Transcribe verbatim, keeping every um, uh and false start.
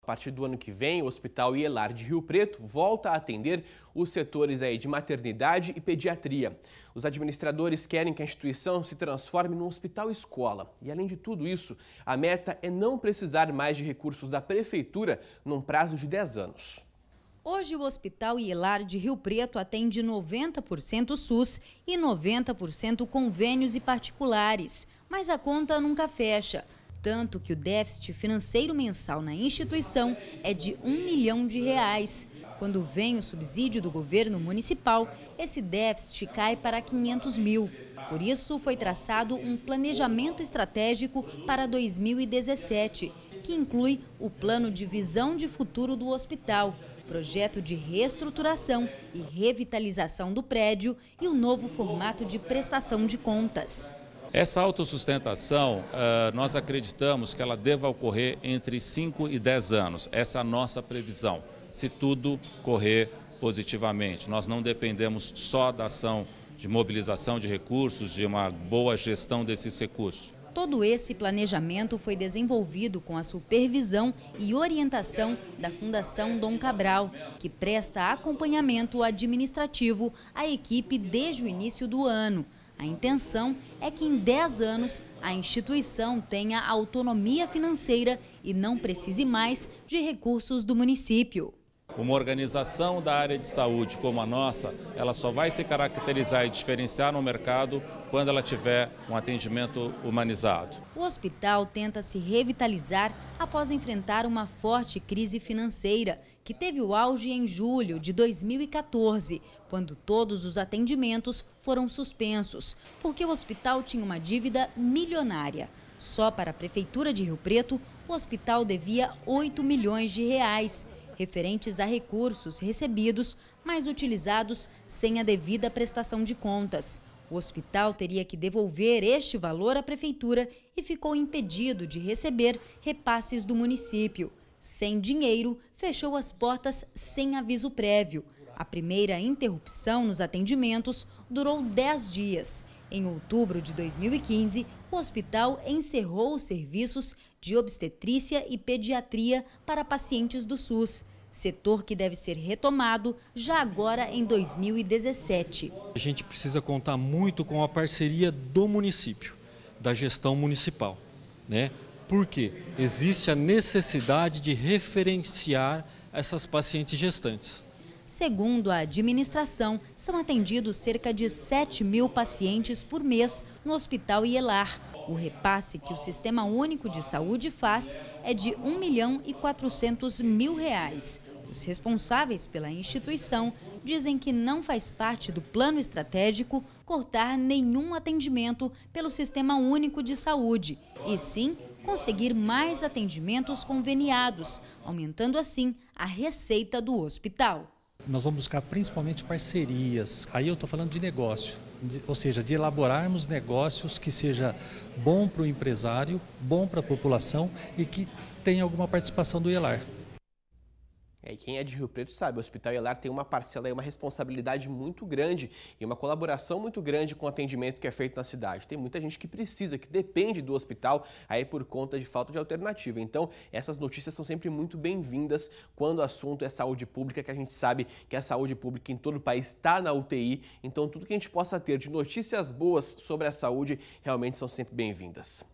A partir do ano que vem, o Hospital Ielar de Rio Preto volta a atender os setores aí de maternidade e pediatria. Os administradores querem que a instituição se transforme num hospital-escola. E, além de tudo isso, a meta é não precisar mais de recursos da Prefeitura num prazo de dez anos. Hoje, o Hospital Ielar de Rio Preto atende noventa por cento SUS e noventa por cento convênios e particulares. Mas a conta nunca fecha. Tanto que o déficit financeiro mensal na instituição é de um milhão de reais. Quando vem o subsídio do governo municipal, esse déficit cai para quinhentos mil. Por isso, foi traçado um planejamento estratégico para dois mil e dezessete, que inclui o plano de visão de futuro do hospital, projeto de reestruturação e revitalização do prédio e o novo formato de prestação de contas. Essa autossustentação, nós acreditamos que ela deva ocorrer entre cinco e dez anos. Essa é a nossa previsão, se tudo correr positivamente. Nós não dependemos só da ação de mobilização de recursos, de uma boa gestão desses recursos. Todo esse planejamento foi desenvolvido com a supervisão e orientação da Fundação Dom Cabral, que presta acompanhamento administrativo à equipe desde o início do ano. A intenção é que em dez anos a instituição tenha autonomia financeira e não precise mais de recursos do município. Uma organização da área de saúde como a nossa, ela só vai se caracterizar e diferenciar no mercado quando ela tiver um atendimento humanizado. O hospital tenta se revitalizar após enfrentar uma forte crise financeira, que teve o auge em julho de dois mil e quatorze, quando todos os atendimentos foram suspensos, porque o hospital tinha uma dívida milionária. Só para a Prefeitura de Rio Preto, o hospital devia oito milhões de reais. Referentes a recursos recebidos, mas utilizados sem a devida prestação de contas. O hospital teria que devolver este valor à Prefeitura e ficou impedido de receber repasses do município. Sem dinheiro, fechou as portas sem aviso prévio. A primeira interrupção nos atendimentos durou dez dias. Em outubro de dois mil e quinze, o hospital encerrou os serviços de obstetrícia e pediatria para pacientes do SUS, setor que deve ser retomado já agora em dois mil e dezessete. A gente precisa contar muito com a parceria do município, da gestão municipal, né? Porque existe a necessidade de referenciar essas pacientes gestantes. Segundo a administração, são atendidos cerca de sete mil pacientes por mês no Hospital Ielar. O repasse que o Sistema Único de Saúde faz é de um milhão e quatrocentos mil reais. Os responsáveis pela instituição dizem que não faz parte do plano estratégico cortar nenhum atendimento pelo Sistema Único de Saúde, e sim conseguir mais atendimentos conveniados, aumentando assim a receita do hospital. Nós vamos buscar principalmente parcerias, aí eu estou falando de negócio, de, ou seja, de elaborarmos negócios que seja bom para o empresário, bom para a população e que tenha alguma participação do Ielar. E quem é de Rio Preto sabe, o Hospital Ielar tem uma parcela e uma responsabilidade muito grande e uma colaboração muito grande com o atendimento que é feito na cidade. Tem muita gente que precisa, que depende do hospital aí por conta de falta de alternativa. Então, essas notícias são sempre muito bem-vindas quando o assunto é saúde pública, que a gente sabe que a saúde pública em todo o país está na U T I. Então, tudo que a gente possa ter de notícias boas sobre a saúde realmente são sempre bem-vindas.